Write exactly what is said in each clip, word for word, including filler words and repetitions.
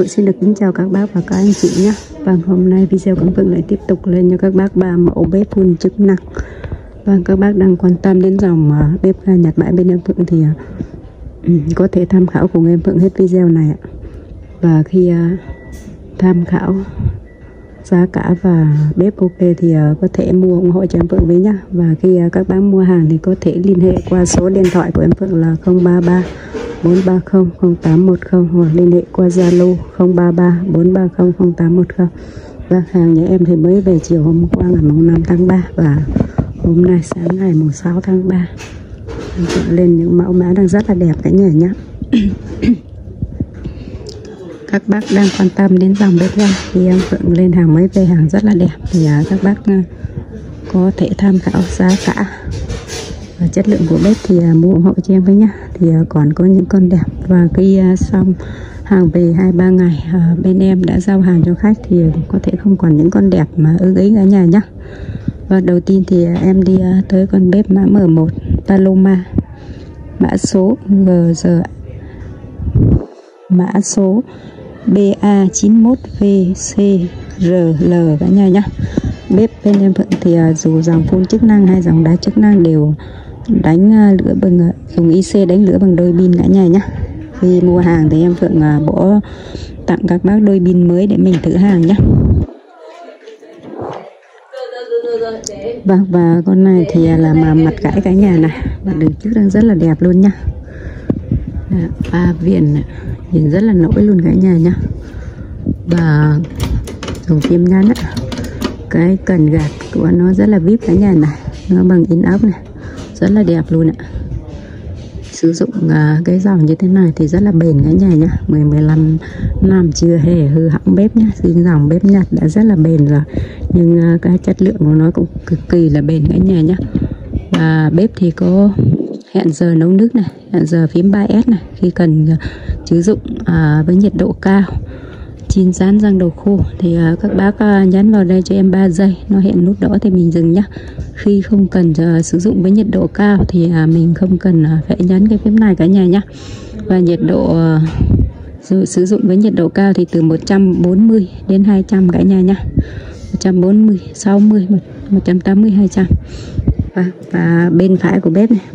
Phượng xin được kính chào các bác và các anh chị nhé. Vâng, hôm nay video của Phượng lại tiếp tục lên cho các bác ba mẫu bếp phun chức năng. Vâng, các bác đang quan tâm đến dòng uh, bếp ga Nhật bãi bên em Phượng thì uh, có thể tham khảo cùng em Phượng hết video này ạ. Và khi uh, tham khảo giá cả và bếp ok thì uh, có thể mua ủng hộ cho em Phượng với nhá. Và khi uh, các bác mua hàng thì có thể liên hệ qua số điện thoại của em Phượng là không ba ba bốn ba không không tám một không hoặc liên hệ qua Zalo không ba ba bốn ba không không tám một không. Và hàng nhà em thì mới về chiều hôm qua ngày mùng năm tháng ba và hôm nay sáng ngày mùng sáu tháng ba. Em Phượng lên những mẫu mã đang rất là đẹp cả nhà nhé. Các bác đang quan tâm đến dòng bếp ga thì em Phượng lên hàng mới về hàng rất là đẹp thì uh, các bác uh, có thể tham khảo giá cả và chất lượng của bếp thì uh, mua ủng hộ cho em với nhá. Thì uh, còn có những con đẹp và khi uh, xong hàng về hai ba ngày uh, bên em đã giao hàng cho khách thì uh, có thể không còn những con đẹp mà ưng ý cả nhà nhá. Và đầu tiên thì uh, em đi uh, tới con bếp mã M một Paloma, mã số G G mã số B A chín mốt V C R L cả nhà nhá. Bếp bên em Phượng thì uh, dù dòng phun chức năng hay dòng đá chức năng đều đánh uh, lửa bằng uh, dùng i xê đánh lửa bằng đôi pin cả nhà nhá. Khi mua hàng thì em Phượng uh, bỏ tặng các bác đôi pin mới để mình thử hàng nhá. Vâng, và con này thì uh, là mà mặt gãy cả nhà này, và đường trước đang rất là đẹp luôn nhá. Ba viền nhìn rất là nổi luôn cả nhà nhá. Và dùng kim nhăn á, cái cần gạt của nó rất là vip cả nhà này, nó bằng inox này, rất là đẹp luôn ạ. Sử dụng uh, cái dòng như thế này thì rất là bền cả nhà nhá, mười mười lăm năm chưa hề hư hỏng bếp nhá. Riêng dòng bếp Nhật đã rất là bền rồi, nhưng uh, cái chất lượng của nó cũng cực kỳ là bền cả nhà nhá. Và bếp thì có hẹn giờ nấu nước này, hẹn giờ phím ba S này, khi cần uh, sử dụng uh, với nhiệt độ cao, chín rán rang đầu khô thì uh, các bác uh, nhấn vào đây cho em ba giây, nó hiện nút đỏ thì mình dừng nhá. Khi không cần uh, sử dụng với nhiệt độ cao thì uh, mình không cần uh, phải nhấn cái phím này cả nhà nhá. Và nhiệt độ uh, sử dụng với nhiệt độ cao thì từ một trăm bốn mươi đến hai trăm cả nhà nhá. một trăm bốn mươi, sáu mươi, một trăm tám mươi, hai trăm. Và, và bên phải của bếp này,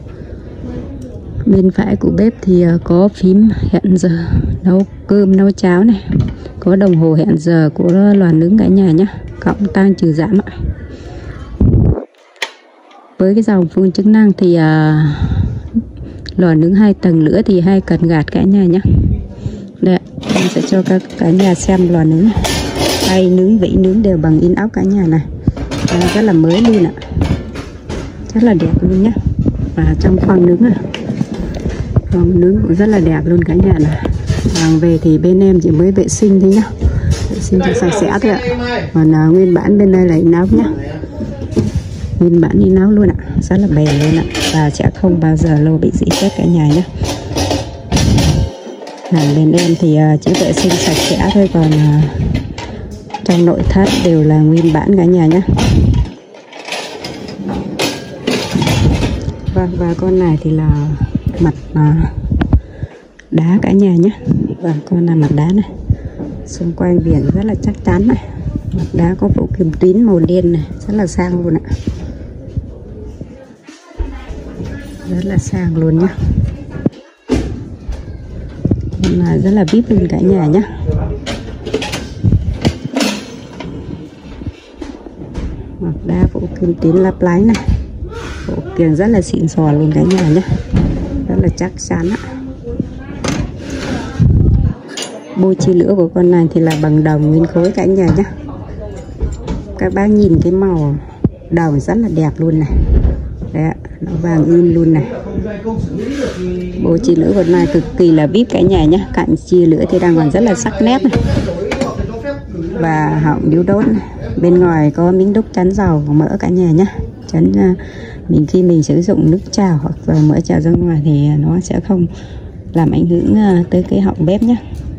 bên phải của bếp thì có phím hẹn giờ nấu cơm nấu cháo này, có đồng hồ hẹn giờ của lò nướng cả nhà nhé, cộng tăng trừ giảm ạ. Với cái dòng phun chức năng thì uh, lò nướng hai tầng lửa thì hai cần gạt cả nhà nhé. Đây, em sẽ cho các cả nhà xem lò nướng này. Tay nướng vỉ nướng đều bằng inox cả nhà này. Đây, rất là mới luôn ạ, rất là đẹp luôn nhé. Và trong khoang nướng này, khoang nướng cũng rất là đẹp luôn cả nhà này. Hàng về thì bên em chỉ mới vệ sinh thôi nhá, vệ sinh cho sạch sẽ thôi ạ. Còn uh, nguyên bản bên đây là inox nhá, nguyên bản inox luôn ạ, rất là bền luôn ạ, và sẽ không bao giờ lô bị rỉ sét cả nhà nhé. Hàng bên em thì uh, chỉ vệ sinh sạch sẽ thôi, còn uh, trong nội thất đều là nguyên bản cả nhà nhé. Vâng, và con này thì là mặt uh, đá cả nhà nhé. Và con là mặt đá này, xung quanh viền rất là chắc chắn này, mặt đá có bộ kim tuyến màu đen này, rất là sang luôn ạ, rất là sang luôn nhá. Là rất là vip luôn cả nhà nhé. Mặt đá bộ kim tuyến lấp lánh này, bộ kiềng rất là xịn sò luôn cả nhà nhé, rất là chắc chắn ạ. Bô chi lửa của con này thì là bằng đồng nguyên khối cả nhà nhé. Các bác nhìn cái màu đồng rất là đẹp luôn này, đấy, nó vàng in luôn này. Bô chi lửa con này cực kỳ là vip cả nhà nhé. Cạnh chia lửa thì đang còn rất là sắc nét này, và họng điếu đốt này. Bên ngoài có miếng đúc chắn dầu và mỡ cả nhà nhé, chắn uh, mình khi mình sử dụng nước trào hoặc dầu mỡ trào ra ngoài thì nó sẽ không làm ảnh hưởng uh, tới cái họng bếp nhé.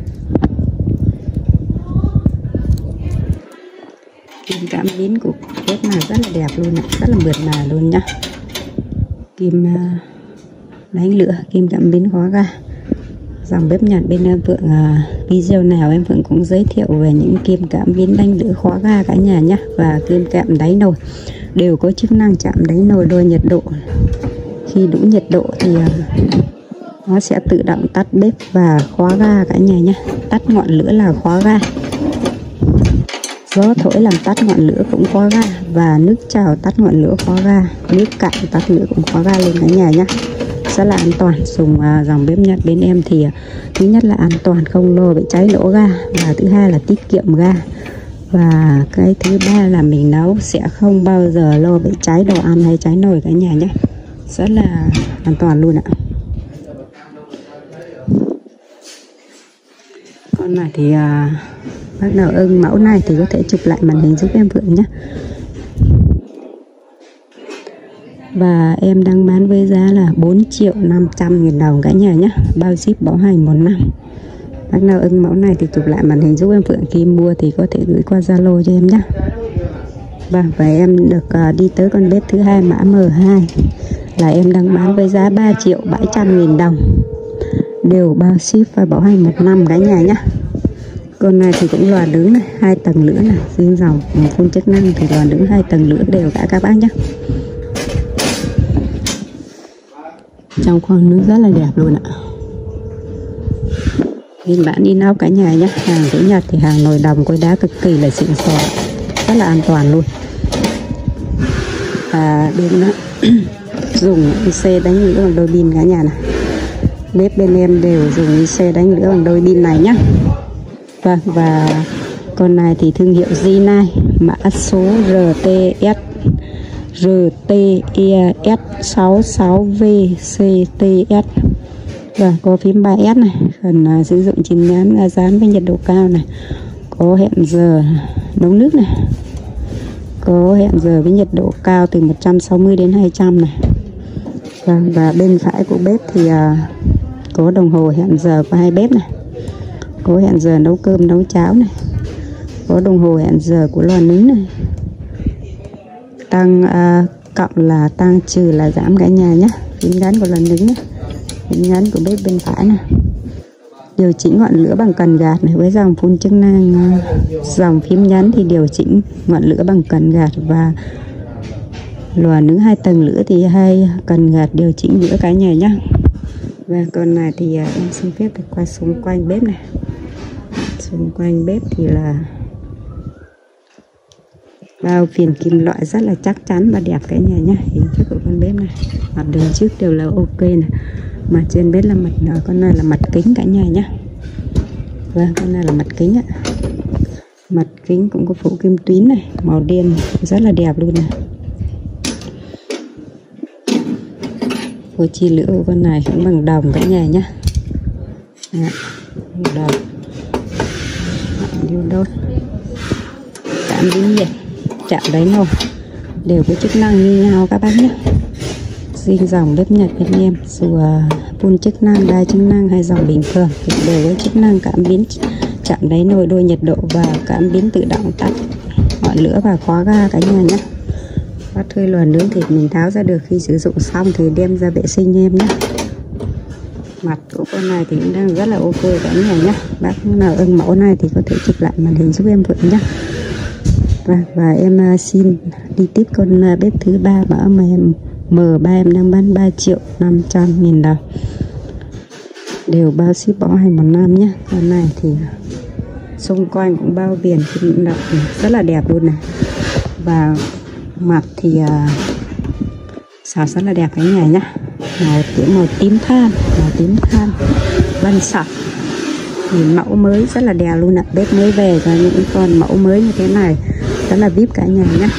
Kim cảm biến của bếp này rất là đẹp luôn ạ, rất là mượt mà luôn nhá. Kim uh, đánh lửa, kim cảm biến khóa ga dòng bếp Nhật bên em Phượng, à, video nào em Phượng cũng giới thiệu về những kim cảm biến đánh lửa khóa ga cả nhà nhé. Và kim cảm đáy nồi đều có chức năng chạm đáy nồi đo nhiệt độ. Khi đủ nhiệt độ thì à, nó sẽ tự động tắt bếp và khóa ga cả nhà nhé. Tắt ngọn lửa là khóa ga, gió thổi làm tắt ngọn lửa cũng khóa ga, và nước trào tắt ngọn lửa khóa ga, nước cạn tắt lửa cũng khóa ga lên cả nhà nhé. Rất là an toàn. Dùng uh, dòng bếp Nhật bên em thì uh, thứ nhất là an toàn, không lo bị cháy nổ ga, và thứ hai là tiết kiệm ga, và cái thứ ba là mình nấu sẽ không bao giờ lo bị cháy đồ ăn hay cháy nồi cả nhà nhé. Rất là an toàn luôn ạ. Con này thì uh, bác nào ưng mẫu này thì có thể chụp lại màn hình giúp em Phượng nhé. Và em đang bán với giá là bốn triệu năm trăm nghìn đồng cả nhà nhé. Bao ship bảo hành một năm. Bác nào ưng mẫu này thì chụp lại màn hình giúp em Phượng. Khi mua thì có thể gửi qua Zalo cho em nhé. Và, và em được uh, đi tới con bếp thứ hai mã M hai là em đang bán với giá ba triệu bảy trăm nghìn đồng. Đều bao ship và bảo hành một năm cả nhà nhé. Con này thì cũng lò nướng này, hai tầng lửa này, riêng dòng phun chức năng thì lò nướng hai tầng lửa đều cả các bác nhé. Trong khoang nước rất là đẹp luôn ạ. Nguyên bản in ốc cả nhà nhé. Hàng của Nhật thì hàng nồi đồng cối đá cực kỳ là xịn sò, rất là an toàn luôn. Và bên đó dùng i xê đánh lửa bằng đôi pin cả nhà này. Bếp bên em đều dùng i xê đánh lửa bằng đôi pin này nhé. Vâng, và con này thì thương hiệu Rinnai, mã số R T S R T E S sáu sáu V C T S. Và có phím ba S này, phần uh, sử dụng chín nhán dán với nhiệt độ cao này, có hẹn giờ nấu nước này, có hẹn giờ với nhiệt độ cao từ một trăm sáu mươi đến hai trăm này. Và, và bên phải của bếp thì uh, có đồng hồ hẹn giờ của hai bếp này, có hẹn giờ nấu cơm nấu cháo này, có đồng hồ hẹn giờ của lò nướng này. Tăng uh, cộng là tăng, trừ là giảm cả nhà nhé. Phím nhấn của lò nướng này, phím nhấn của bếp bên phải này. Điều chỉnh ngọn lửa bằng cần gạt này, với dòng phun chức năng uh, dòng phím nhấn thì điều chỉnh ngọn lửa bằng cần gạt, và lò nướng hai tầng lửa thì hai cần gạt điều chỉnh lửa cả nhà nhé. Và con này thì uh, em xin phép được quay xung quanh bếp này. Xung quanh bếp thì là bao viền kim loại rất là chắc chắn và đẹp cả nhà nhé. Hình thức của con bếp này, mặt đường trước đều là ok này, mặt trên bếp là mặt đó, con này là mặt kính cả nhà nhé. Vâng, con này là mặt kính ạ. Mặt kính cũng có phủ kim tuyến này, màu đen rất là đẹp luôn này. Phôi chi lửa của con này cũng bằng đồng cả nhà nhé. Đó, đồng điêu đốt, cảm biến nhiệt, chạm đáy nồi đều có chức năng như nhau các bác nhé. Riêng dòng bếp Nhật bên em dù phun chức năng, đa chức năng hay dòng bình thường thì đều có chức năng cảm biến chạm đáy nồi đo nhiệt độ và cảm biến tự động tắt ngọn lửa và khóa ga cả nhà nhé. Bát thuê lò nướng thì mình tháo ra được, khi sử dụng xong thì đem ra vệ sinh em nhé. Mặt của con này thì cũng đang rất là ok cả nhà nhé. Bác nào ưng mẫu này thì có thể chụp lại màn hình giúp em Phượng nhé. Và, và em xin đi tiếp con bếp thứ ba mã M ba, em đang bán ba triệu năm trăm nghìn đồng. Đều bao ship bảo hành một năm nhé. Con này thì xung quanh cũng bao viền kim loại rất là đẹp luôn này. Và mặt thì uh, xào rất là đẹp cả nhà nhé. Màu tím màu tím than, màu tím than vân sọc. Nhìn mẫu mới rất là đẹp luôn ạ. Bếp mới về và những con mẫu mới như thế này rất là vip cả nhà nhé.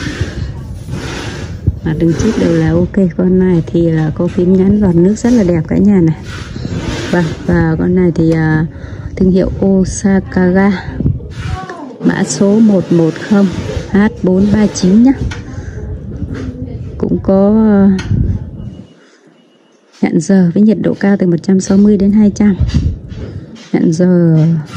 Mà đường trước đều là ok. Con này thì là có phím nhấn vào nước rất là đẹp cả nhà này. Và, và con này thì uh, thương hiệu Osakaga, mã số một một không H bốn ba chín nhé. Cũng có uh, hẹn giờ với nhiệt độ cao từ một trăm sáu mươi đến hai trăm. Hẹn giờ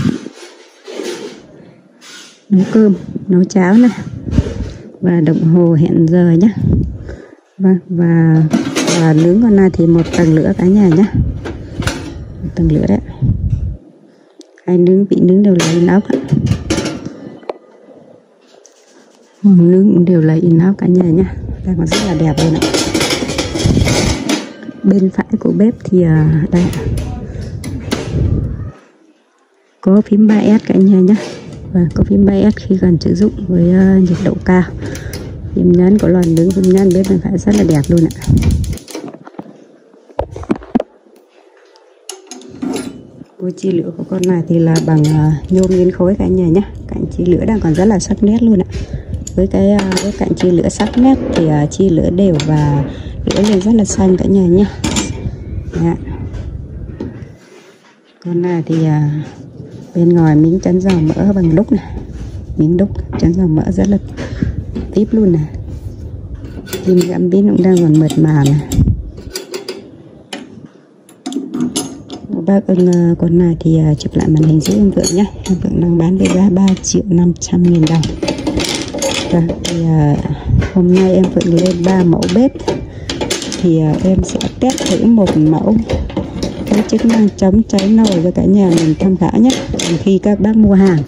nấu cơm, nấu cháo này. Và đồng hồ hẹn giờ nhé. Vâng, và, và nướng con này thì một tầng lửa cả nhà nhé. Một tầng lửa đấy. Hai nướng vị nướng đều là inox ạ. Mâm nướng cũng đều là inox cả nhà nhá, đang còn rất là đẹp luôn ạ. Bên phải của bếp thì đây có phím ba S cả nhà nhé, và có phím ba S khi cần sử dụng với nhiệt độ cao. Phím nhấn của lò nướng, phím nhấn bếp bên phải rất là đẹp luôn ạ. Cối chia lửa của con này thì là bằng nhôm nghiến khối cả nhà nhé, cạnh chia lửa đang còn rất là sắc nét luôn ạ. Với cái với cạnh chia lửa sắc nét thì chia lửa đều và lửa lên rất là xanh cả nhà nhé. Dạ. Con này thì bên ngoài miếng chắn dầu mỡ bằng đúc này, miếng đúc chắn dầu mỡ rất là tiếp luôn này. Kim găm pin cũng đang còn mượt mà này. Bác ưng con này thì chụp lại màn hình giúp em Phượng nhé. Em Phượng đang bán với giá ba triệu năm trăm nghìn đồng. Và thì hôm nay em Phượng lên ba mẫu bếp thì em sẽ test thử một mẫu cái chức năng chống cháy nồi cho cả nhà mình tham khảo nhé. Khi các bác mua hàng,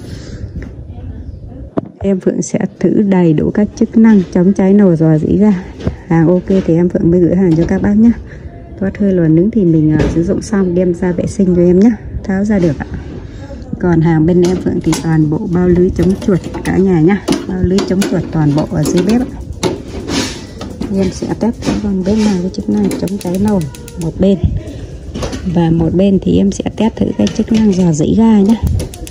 em Phượng sẽ thử đầy đủ các chức năng chống cháy nồi rò rỉ ga. Hàng ok thì em Phượng mới gửi hàng cho các bác nhé. Thoát hơi lò nướng thì mình uh, sử dụng xong đem ra vệ sinh cho em nhé, tháo ra được ạ. Còn hàng bên em Phượng thì toàn bộ bao lưới chống chuột cả nhà nhé, bao lưới chống chuột toàn bộ ở dưới bếp ạ. Em sẽ test con bếp này cái chức năng chống cháy nồi một bên, và một bên thì em sẽ test thử cái chức năng rò rỉ ga nhé.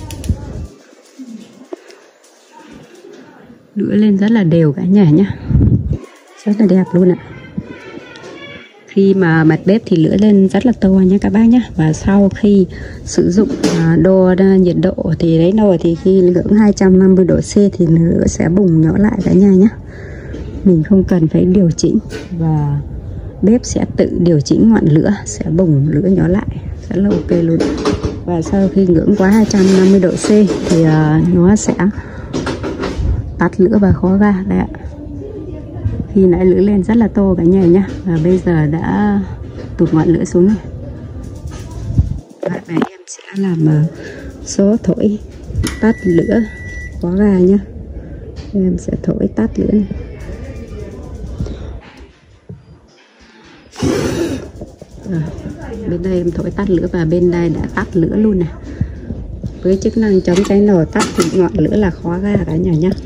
Lửa lên rất là đều cả nhà nhé, rất là đẹp luôn ạ. Khi mà mặt bếp thì lửa lên rất là to nha các bác nhé. Và sau khi sử dụng đo nhiệt độ thì đấy nồi thì khi ngưỡng hai trăm năm mươi độ C thì lửa sẽ bùng nhỏ lại cả nhà nhé. Mình không cần phải điều chỉnh và bếp sẽ tự điều chỉnh ngọn lửa, sẽ bùng lửa nhỏ lại, rất là ok luôn. Và sau khi ngưỡng quá hai trăm năm mươi độ C thì uh, nó sẽ tắt lửa và khóa ga đấy ạ. Khi nãy lửa lên rất là to cả nhà nhé, và bây giờ đã tụt ngọn lửa xuống rồi. Và em sẽ làm uh, số thổi tắt lửa khóa ga nhé. Em sẽ thổi tắt lửa này. Rồi, bên đây em thổi tắt lửa và bên đây đã tắt lửa luôn này. Với chức năng chống cháy nồi tắt thì ngọn lửa là khóa ga cả nhà nhé,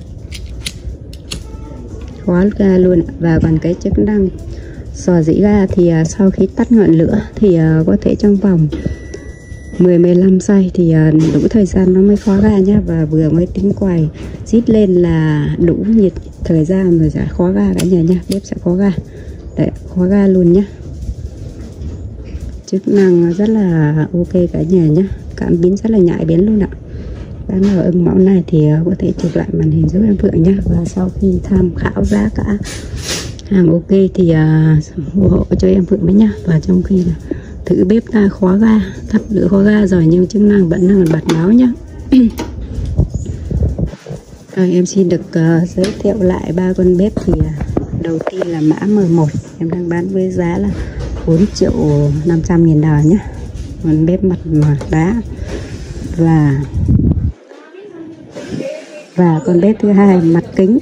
khóa ga luôn. Và còn cái chức năng rò rỉ ga thì uh, sau khi tắt ngọn lửa thì uh, có thể trong vòng mười đến mười lăm giây thì uh, đủ thời gian nó mới khóa ga nhá, và vừa mới tính quài rít lên là đủ nhiệt thời gian rồi sẽ khóa ga cả nhà nhá. Bếp sẽ khóa ga, đấy, khóa ga luôn nhá. Chức năng rất là ok cả nhà nhé, cảm biến rất là nhạy bén luôn ạ. Bác nào ưng mẫu này thì có thể chụp lại màn hình giúp em Phượng nhé. Và sau khi tham khảo giá cả hàng ok thì uh, ủng hộ cho em Phượng với nhá. Và trong khi là thử bếp ta khóa ga, tắt lửa khóa ga rồi nhưng chức năng vẫn đang bật báo nhá. Rồi, em xin được uh, giới thiệu lại ba con bếp thì uh, đầu tiên là mã M một, em đang bán với giá là bốn triệu năm trăm nghìn đồng nhé. Con bếp mặt đá. Và Và con bếp thứ hai mặt kính,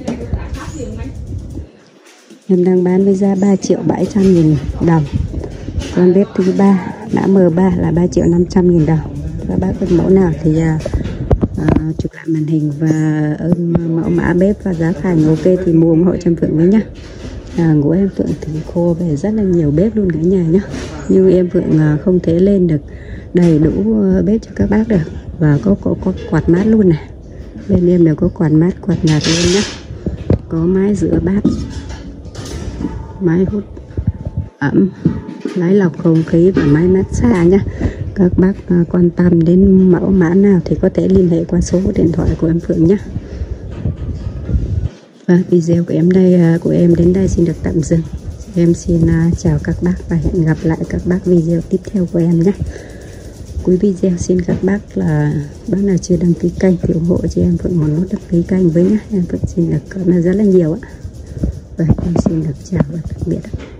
em đang bán với giá ba triệu bảy trăm nghìn đồng. Con bếp thứ ba mã M ba là ba triệu năm trăm nghìn đồng. Các bác ưng mẫu nào thì uh, uh, chụp lại màn hình và ưng mẫu mã bếp và giá thành ok thì mua ủng hộ cho em Phượng với nhá. Hàng của em Phượng thì khô về rất là nhiều bếp luôn cả nhà nhé, nhưng em Phượng không thể lên được đầy đủ bếp cho các bác được. Và có, có, có quạt mát luôn này, bên em đều có quạt mát, quạt nhạt luôn nhé. Có máy rửa bát, máy hút ẩm, máy lọc không khí và máy massage nhé. Các bác quan tâm đến mẫu mã nào thì có thể liên hệ qua số điện thoại của em Phượng nhé. Và video của em đây của em đến đây xin được tạm dừng. Em xin uh, chào các bác và hẹn gặp lại các bác video tiếp theo của em nhé. Cuối video xin các bác là bác nào chưa đăng ký kênh thì ủng hộ cho em Phượng một nút đăng ký kênh với nhé. Em Phượng xin được cảm ơn rất là nhiều ạ. Và em xin được chào và tạm biệt.